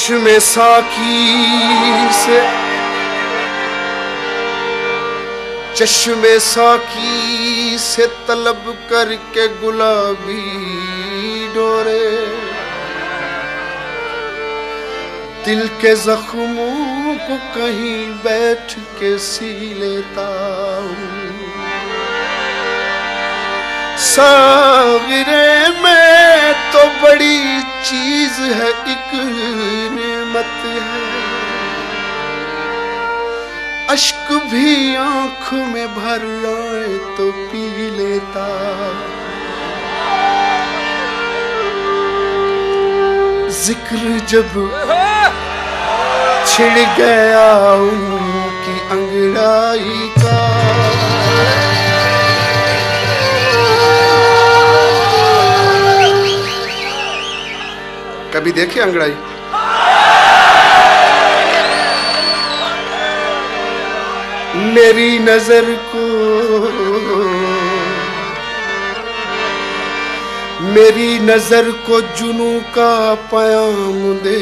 चश्मे साकी से, चश्मे साकी से तलब करके गुलाबी डोरे, दिल के जख्मों को कहीं बैठ के सी लेता हूँ। सागिरे में तो बड़ी चीज है, एक नेमत है, अश्क भी आंख में भर आए तो पी लेता। जिक्र जब छिड़ गया उनकी अंगड़ाई का, कभी देखे अंगड़ाई? मेरी नजर को, मेरी नजर को जुनू का पयाम दे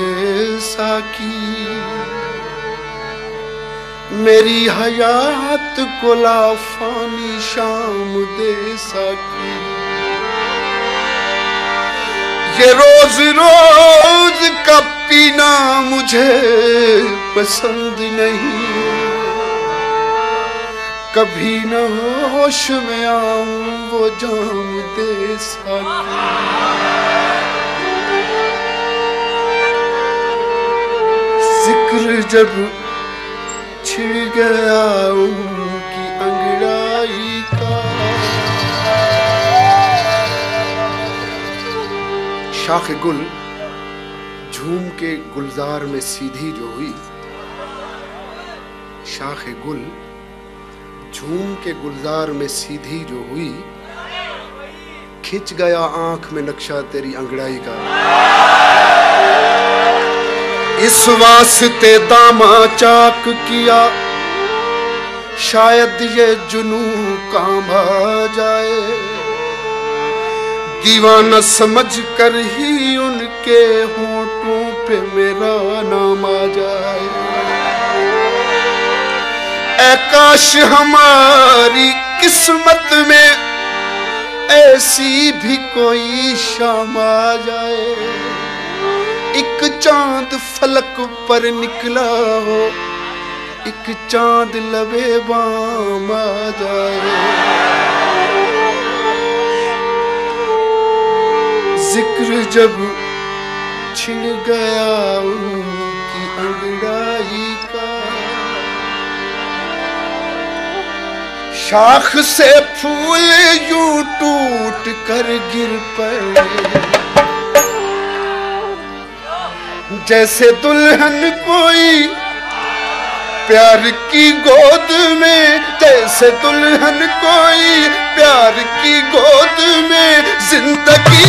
साकी, मेरी हयात को लाफानी शाम दे साकी। ये रोज रोज का पीना मुझे पसंद नहीं, कभी न होश में आऊं वो जाम दे साकी। जिक्र जब छिड़ गया उनकी अंगड़ाई का। शाख गुल झूम के गुलजार में सीधी जो हुई, शाख गुल झूम के गुलजार में सीधी जो हुई, खिंच गया आंख में नक्शा तेरी अंगड़ाई का। इस वास्ते दामा चाक किया, शायद ये जुनू कांभा जाए, दीवाना समझ कर ही उनके होठों पे मेरा नाम आ जाए। ऐ काश हमारी किस्मत में ऐसी भी कोई शाम आ जाए, एक चांद फलक पर निकला हो, एक चांद लबे बाम आ जाए। जिक्र जब छिड़ गया उनकी अंगड़ाई का, शाख से फूल यूं टूट कर गिर पड़े, जैसे दुल्हन कोई प्यार की गोद में, जैसे दुल्हन कोई प्यार की गोद में जिंदगी